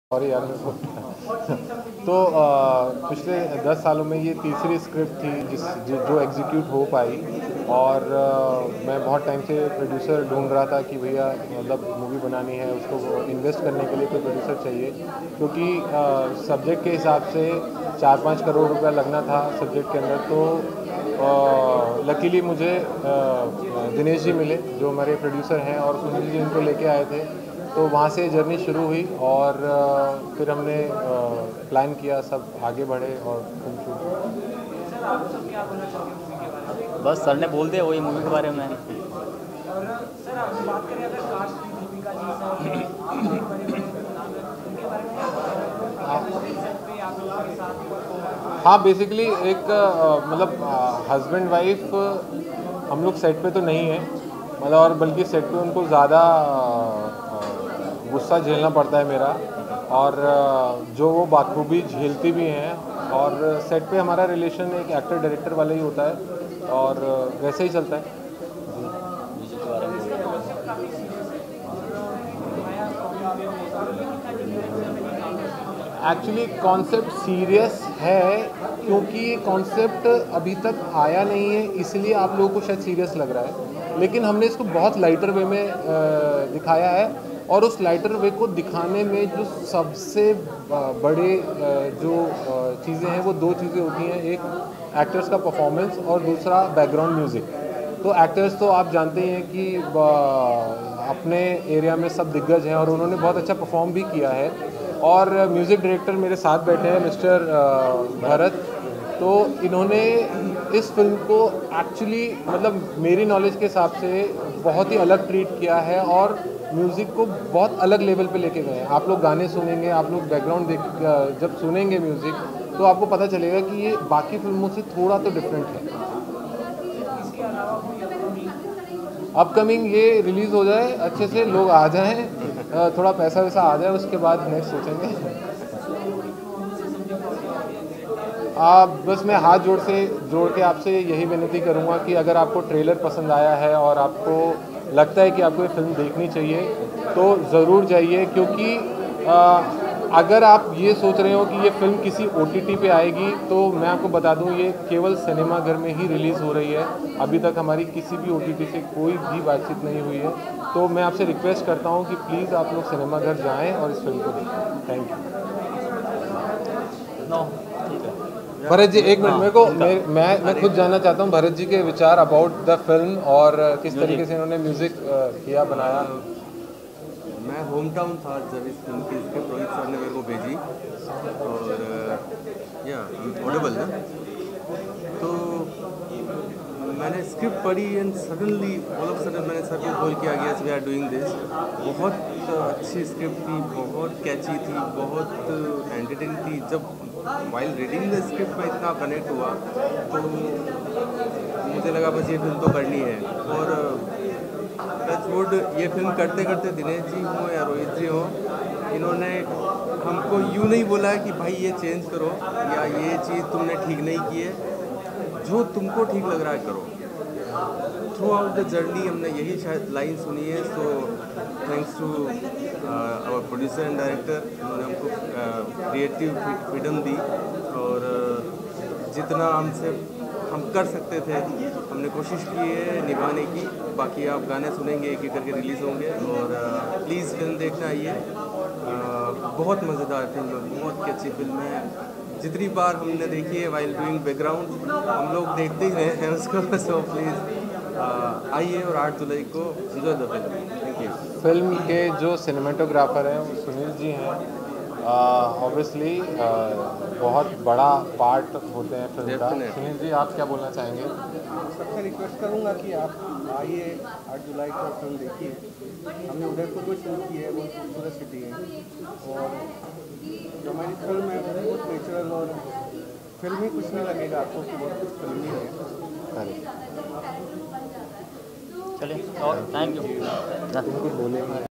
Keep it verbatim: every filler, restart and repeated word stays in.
और यार मेरे को तो आ, पिछले दस सालों में ये तीसरी स्क्रिप्ट थी जिस जो, जो एग्जीक्यूट हो पाई। और आ, मैं बहुत टाइम से प्रोड्यूसर ढूंढ रहा था कि भैया मतलब मूवी बनानी है, उसको इन्वेस्ट करने के लिए कोई प्रोड्यूसर चाहिए, क्योंकि सब्जेक्ट के हिसाब से चार पाँच करोड़ रुपया लगना था सब्जेक्ट के अंदर। तो लकीली मुझे आ, दिनेश जी मिले जो हमारे प्रोड्यूसर हैं, और सुनील जी उनको लेके आए थे। तो वहाँ से जर्नी शुरू हुई और uh, फिर हमने प्लान uh, किया, सब आगे बढ़े और फिल्म शूट। सर आप सब क्या बोलना चाहोगे मूवी के बारे में? बस सर ने बोल दिया वही मूवी के बारे में। और सर आप बात करें अगर कास्ट की, भूमिका जी सर आप बड़े बड़े नाम है उनके बारे में क्या बोलना आप लोगों के साथ? हाँ, बेसिकली एक uh, मतलब हस्बैंड वाइफ हम लोग सेट पे तो नहीं है, मतलब और बल्कि सेट पे उनको ज़्यादा गुस्सा झेलना पड़ता है मेरा, और जो वो बाखूबी झेलती भी हैं। और सेट पे हमारा रिलेशन एक एक्टर डायरेक्टर वाला ही होता है और वैसे ही चलता है। एक्चुअली कॉन्सेप्ट सीरियस है, क्योंकि ये कॉन्सेप्ट अभी तक आया नहीं है, इसलिए आप लोगों को शायद सीरियस लग रहा है। लेकिन हमने इसको बहुत लाइटर वे में दिखाया है, और उस लाइटर वे को दिखाने में जो सबसे बड़े जो चीज़ें हैं वो दो चीज़ें होती हैं, एक एक्टर्स का परफॉर्मेंस और दूसरा बैकग्राउंड म्यूज़िक। तो एक्टर्स तो आप जानते ही हैं कि अपने एरिया में सब दिग्गज हैं और उन्होंने बहुत अच्छा परफॉर्म भी किया है। और म्यूज़िक डायरेक्टर मेरे साथ बैठे हैं मिस्टर भरत, तो इन्होंने इस फिल्म को एक्चुअली मतलब मेरी नॉलेज के हिसाब से बहुत ही अलग ट्रीट किया है और म्यूज़िक को बहुत अलग लेवल पे लेके गए हैं। आप लोग गाने सुनेंगे, आप लोग बैकग्राउंड देख जब सुनेंगे म्यूज़िक, तो आपको पता चलेगा कि ये बाकी फिल्मों से थोड़ा तो डिफरेंट है। अपकमिंग ये रिलीज़ हो जाए, अच्छे से लोग आ जाएं, थोड़ा पैसा वैसा आ जाए, उसके बाद नेक्स्ट सोचेंगे। आप बस मैं हाथ जोड़ से जोड़ के आपसे यही विनती करूंगा कि अगर आपको ट्रेलर पसंद आया है और आपको लगता है कि आपको ये फिल्म देखनी चाहिए तो ज़रूर जाइए, क्योंकि आ, अगर आप ये सोच रहे हो कि ये फिल्म किसी ओ टी टी पे आएगी, तो मैं आपको बता दूं ये केवल सिनेमाघर में ही रिलीज़ हो रही है। अभी तक हमारी किसी भी ओ टी टी से कोई भी बातचीत नहीं हुई है। तो मैं आपसे रिक्वेस्ट करता हूं कि प्लीज़ आप लोग सिनेमाघर जाएं और इस फिल्म को देखें। Thank you. भरत जी एक मिनट, मेरे को मैं मैं मैं खुद जानना चाहता हूँ भरत जी के विचार अबाउट द फिल्म और किस तरीके से इन्होंने म्यूज़िक किया, बनाया। मैं होम टाउन था जब इस फिल्म की स्क्रिप्ट रोहित सर ने मेरे को भेजी, और या ऑडिबल ना, तो मैंने स्क्रिप्ट पढ़ी and suddenly all of sudden मैंने सर को कॉल किया गया, वी आर डूइंग दिस। बहुत अच्छी स्क्रिप्ट थी, बहुत कैची थी, बहुत एंटरटेनिंग थी। जब वाइल रीडिंग द स्क्रिप्ट में इतना कनेक्ट हुआ तो मुझे लगा बस ये फिल्म तो करनी है। और टचवुड ये फिल्म करते करते दिनेश जी हो या रोहित जी हो, इन्होंने हमको यूँ नहीं बोला कि भाई ये चेंज करो या ये चीज़ तुमने ठीक नहीं की है, जो तुमको ठीक लग रहा है करो। थ्रू आउट द जर्नी हमने यही शायद लाइन सुनी है। So thanks to our producer and director, उन्होंने हमको क्रिएटिव फ्रीडम दी, और uh, जितना हमसे हम कर सकते थे हमने कोशिश की है निभाने की। बाकी आप गाने सुनेंगे, एक एक करके रिलीज़ होंगे, और प्लीज़ फिल्म देखना आइए। बहुत मज़ेदार फिल्म है, बहुत ही अच्छी फिल्म है। जितनी बार हमने देखी है वाइल डूइंग बैकग्राउंड, हम लोग देखते ही रहे हैं उसको। सो प्लीज़ आइए और आठ जुलाई को enjoy the film. Thank you. Film के जो सिनेमेटोग्राफर हैं वो सुनील जी हैं। ऑब्वियसली uh, uh, बहुत बड़ा पार्ट होते हैं फिल्म का। सुनील जी आप क्या बोलना चाहेंगे? सबसे रिक्वेस्ट करूंगा कि आप आइए, आठ जुलाई को फिल्म देखिए। हमने उदयपुर में शूट की है, बहुत खूबसूरत सिटी है, और जो हमारी फिल्म है वो बहुत नेचुरल और फिल्मी कुछ नहीं लगेगा आपको कि बहुत कुछ फिल्मी है। चलिए और थैंक यू। बोले